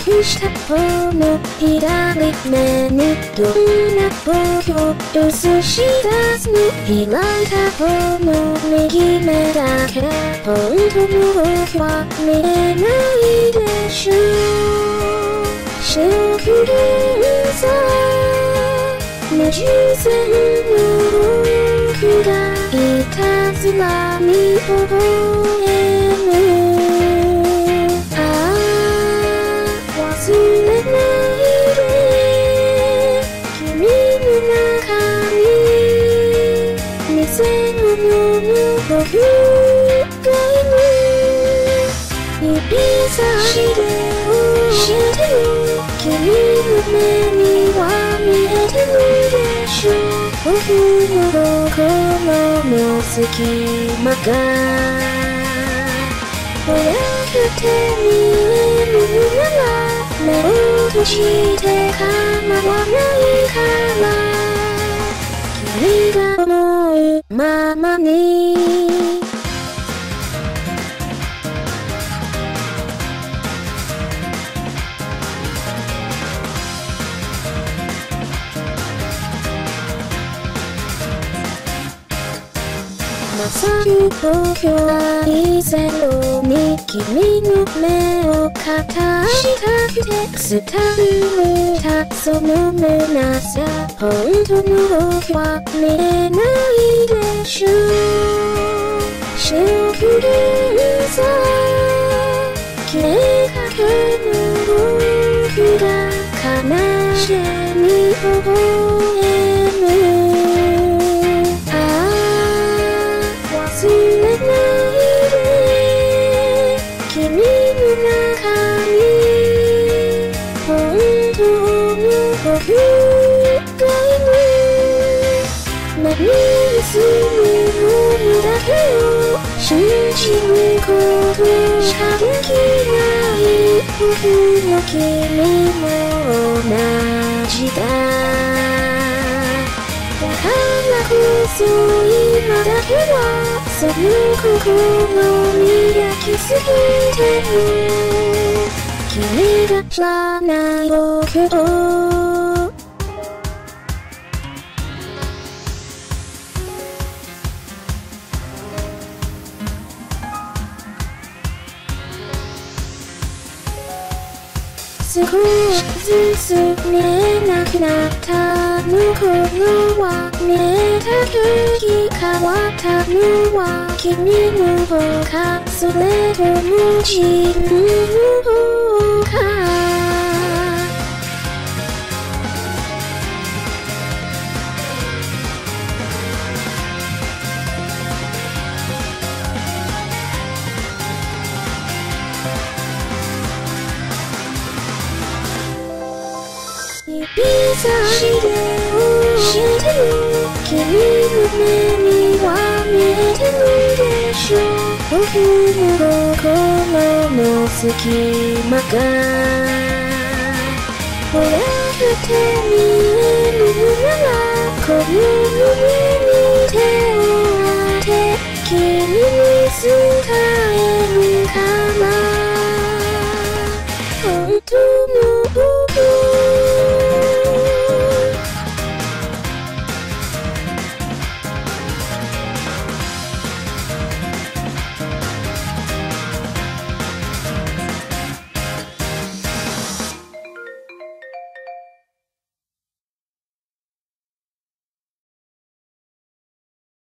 くした方の左目にどんな防御映し出すの。開いた方の右目だけ本当の僕は見えないでしょう。シリョクケンサ20線の僕がいたずらに微笑む。忘れないで君の中に偽物の僕がいる。指差しで教えてよ、君の目には見えてるでしょう。僕の心の隙間がぼやけて見えるなら目を閉じて構わないから、君が思うままに。勝る僕は以前に君の目を片したくて伝えたその虚さ。本当の僕は見えないでしょう。シリョクケンサ消えかけの僕が悲しみに微笑む。忘れないで君の中に本当の僕がいる。目に映るものだけを信じることしかできない。僕も君も同じだ。だからこそ今だけはその心に焼きすぎてる。君が知らない僕を少しずつ見えなくなった向こうは見えた時変わったのは君の方かそれとも自分の方か。指差しで教えてよ、君の目には見えてるでしょう。僕の心の隙間がぼやけて見えるならこの胸に手を当て君